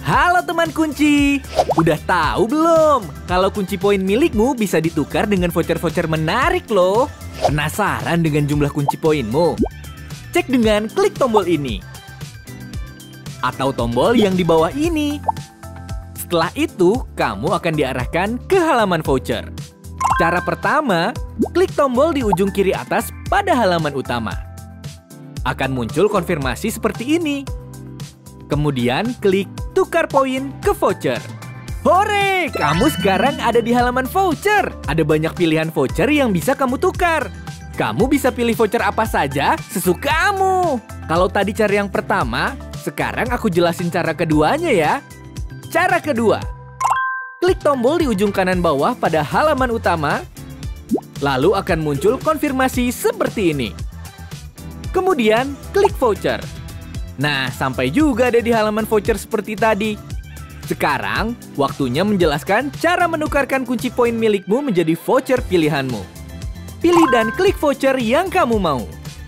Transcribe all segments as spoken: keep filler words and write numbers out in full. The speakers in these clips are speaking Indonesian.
Halo teman kunci, udah tahu belum kalau kunci poin milikmu bisa ditukar dengan voucher-voucher menarik loh? Penasaran dengan jumlah kunci poinmu? Cek dengan klik tombol ini atau tombol yang di bawah ini. Setelah itu, kamu akan diarahkan ke halaman voucher. Cara pertama, klik tombol di ujung kiri atas pada halaman utama. Akan muncul konfirmasi seperti ini. Kemudian klik tukar poin ke voucher. Hore! Kamu sekarang ada di halaman voucher. Ada banyak pilihan voucher yang bisa kamu tukar. Kamu bisa pilih voucher apa saja sesuka kamu. Kalau tadi cara yang pertama, sekarang aku jelasin cara keduanya ya. Cara kedua, klik tombol di ujung kanan bawah pada halaman utama. Lalu akan muncul konfirmasi seperti ini. Kemudian klik voucher. Nah, sampai juga ada di halaman voucher seperti tadi. Sekarang, waktunya menjelaskan cara menukarkan kunci poin milikmu menjadi voucher pilihanmu. Pilih dan klik voucher yang kamu mau.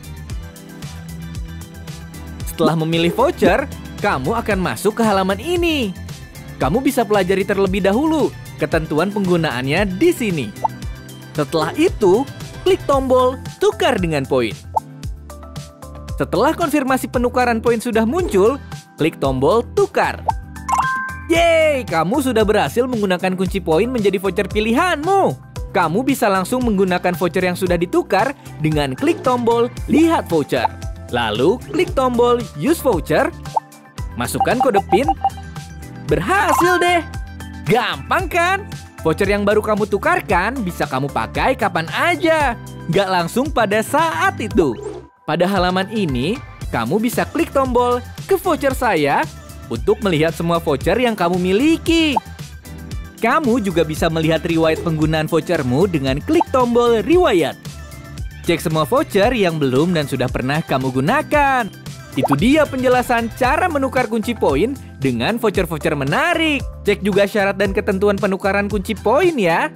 Setelah memilih voucher, kamu akan masuk ke halaman ini. Kamu bisa pelajari terlebih dahulu ketentuan penggunaannya di sini. Setelah itu, klik tombol tukar dengan poin. Setelah konfirmasi penukaran poin sudah muncul, klik tombol tukar. Yeay, kamu sudah berhasil menggunakan kunci poin menjadi voucher pilihanmu. Kamu bisa langsung menggunakan voucher yang sudah ditukar dengan klik tombol lihat voucher. Lalu klik tombol use voucher, masukkan kode PIN. Berhasil deh! Gampang kan? Voucher yang baru kamu tukarkan bisa kamu pakai kapan aja. Nggak langsung pada saat itu. Pada halaman ini, kamu bisa klik tombol ke voucher saya untuk melihat semua voucher yang kamu miliki. Kamu juga bisa melihat riwayat penggunaan vouchermu dengan klik tombol riwayat. Cek semua voucher yang belum dan sudah pernah kamu gunakan. Itu dia penjelasan cara menukar kunci poin dengan voucher-voucher menarik. Cek juga syarat dan ketentuan penukaran kunci poin ya.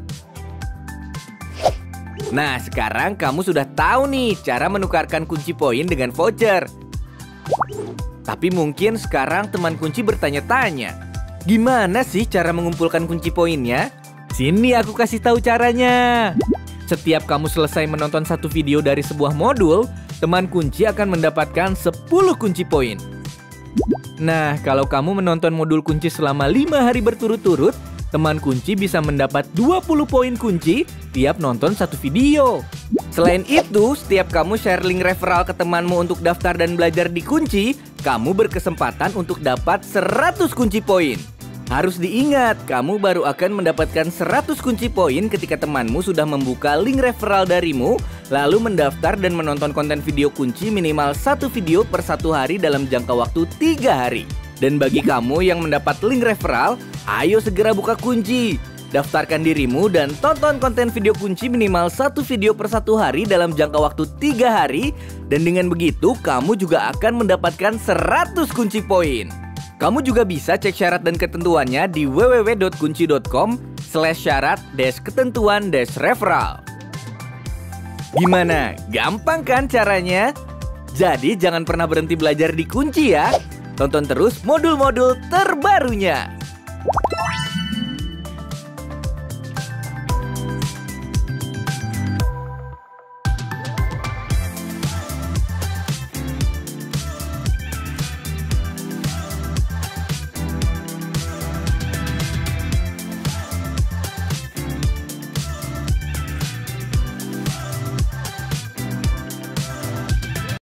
Nah, sekarang kamu sudah tahu nih cara menukarkan kunci poin dengan voucher. Tapi mungkin sekarang teman kunci bertanya-tanya, gimana sih cara mengumpulkan kunci poinnya? Sini aku kasih tahu caranya. Setiap kamu selesai menonton satu video dari sebuah modul, teman kunci akan mendapatkan sepuluh kunci poin. Nah, kalau kamu menonton modul kunci selama lima hari berturut-turut, teman kunci bisa mendapat dua puluh poin kunci tiap nonton satu video. Selain itu, setiap kamu share link referral ke temanmu untuk daftar dan belajar di kunci, kamu berkesempatan untuk dapat seratus kunci poin. Harus diingat, kamu baru akan mendapatkan seratus kunci poin ketika temanmu sudah membuka link referral darimu, lalu mendaftar dan menonton konten video kunci minimal satu video per satu hari dalam jangka waktu tiga hari. Dan bagi kamu yang mendapat link referral, ayo segera buka kunci. Daftarkan dirimu dan tonton konten video kunci minimal satu video per satu hari dalam jangka waktu tiga hari. Dan dengan begitu, kamu juga akan mendapatkan seratus kunci poin. Kamu juga bisa cek syarat dan ketentuannya di w w w dot kunci dot com slash syarat dash ketentuan dash referral. Gimana? Gampang kan caranya? Jadi jangan pernah berhenti belajar di kunci ya. Tonton terus modul-modul terbarunya.